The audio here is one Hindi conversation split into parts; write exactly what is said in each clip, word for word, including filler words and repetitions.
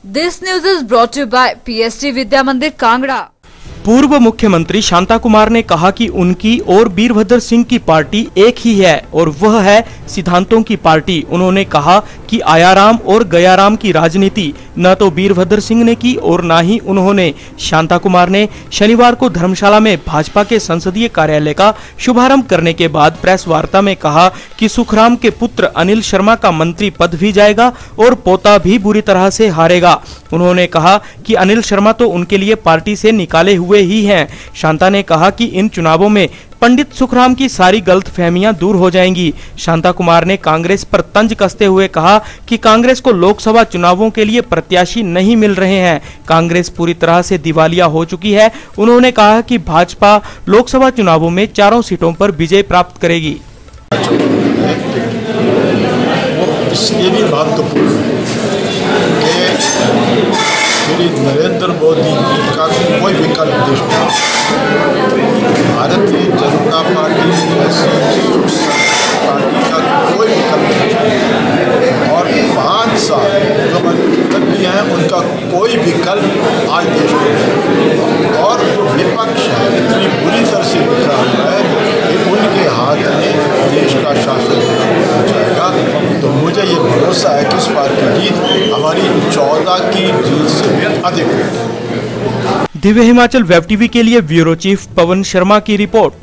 This news is brought to you by P S T Vidya Mandir Kangra। पूर्व मुख्यमंत्री शांता कुमार ने कहा कि उनकी और वीरभद्र सिंह की पार्टी एक ही है और वह है सिद्धांतों की पार्टी। उन्होंने कहा कि आयाराम और गयाराम की राजनीति न तो वीरभद्र सिंह ने की और न ही उन्होंने। शांता कुमार ने शनिवार को धर्मशाला में भाजपा के संसदीय कार्यालय का शुभारंभ करने के बाद प्रेस वार्ता में कहा कि सुखराम के पुत्र अनिल शर्मा का मंत्री पद भी जाएगा और पोता भी बुरी तरह से हारेगा। उन्होंने कहा कि अनिल शर्मा तो उनके लिए पार्टी से निकाले हुए ही हैं। शांता ने कहा कि इन चुनावों में पंडित सुखराम की सारी गलतफहमियां दूर हो जाएंगी। शांता कुमार ने कांग्रेस पर तंज कसते हुए कहा कि कांग्रेस को लोकसभा चुनावों के लिए प्रत्याशी नहीं मिल रहे हैं। कांग्रेस पूरी तरह से दिवालिया हो चुकी है। उन्होंने कहा कि भाजपा लोकसभा चुनावों में चारों सीटों पर विजय प्राप्त करेगी। इसलिए भी महत्वपूर्ण है कि श्री नरेंद्र मोदी का कोई विकल्प देश में, भारतीय जनता पार्टी जैसी पार्टी का कोई विकल्प नहीं और पाँच साल जो मंत्री हैं उनका कोई विकल्प आज देश में है। और जो विपक्ष है इतनी बुरी तरह से बिखरा हुआ है कि उनके हाथ में देश का शासन हो जाएगा। तो मुझे ये भरोसा है कि इस बार की जीत हमारी चौदह की जीत से अधिक है। दिव्य हिमाचल वेब टीवी के लिए ब्यूरो चीफ पवन शर्मा की report.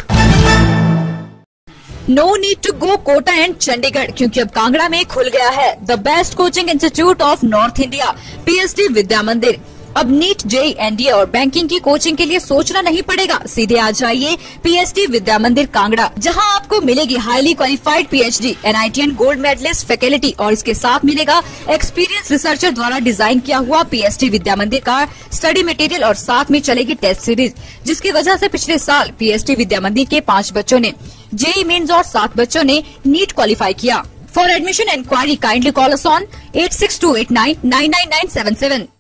No need to go Kota and Chandigarh, क्योंकि अब कांगड़ा में खुल गया है the best coaching institute of north India, P S T Vidya Mandir. अब नीट, जेई, एनडीए और बैंकिंग की कोचिंग के लिए सोचना नहीं पड़ेगा। सीधे आ जाइए पी एस टी विद्या मंदिर कांगड़ा, जहां आपको मिलेगी highly qualified PhD, NITian gold medalist faculty और इसके साथ मिलेगा एक्सपीरियंस रिसर्चर द्वारा डिजाइन किया हुआ पी एस टी विद्या मंदिर का स्टडी मटेरियल और साथ में चलेगी टेस्ट सीरीज, जिसकी वजह से पिछले साल पी एस टी विद्या मंदिर के पांच बच्चों ने जेई मेन्स और सात बच्चों ने नीट क्वालिफाई किया। For admission enquiry kindly call us on eight six two eight nine nine nine nine seven seven.